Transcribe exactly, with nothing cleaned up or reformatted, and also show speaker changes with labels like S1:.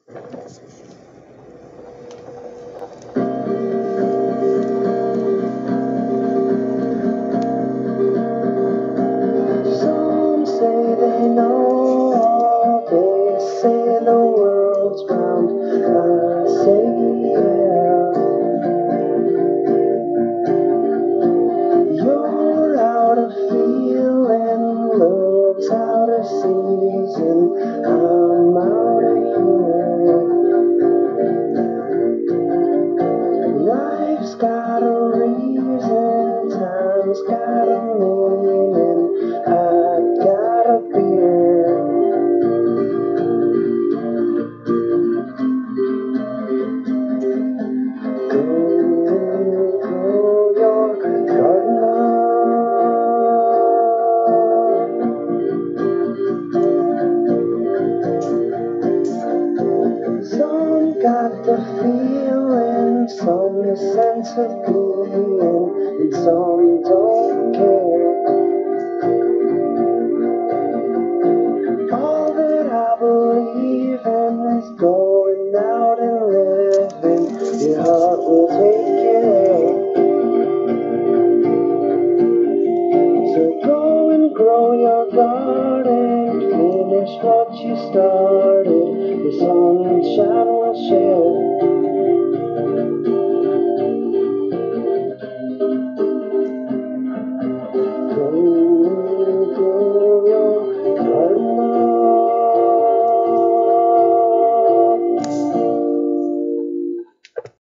S1: Some say they know all, they say the world's round, I say yeah. You're out of feeling, love's out of season, I'm out of here. Life's got a reason, time's got a meaning, I got a beer. Go, grow your garden up. Some got the feeling, some the sense of being, and some don't care. All that I believe in is going out and living. Your heart will take you there. So go and grow your garden, finish what you started. The sunshine will share.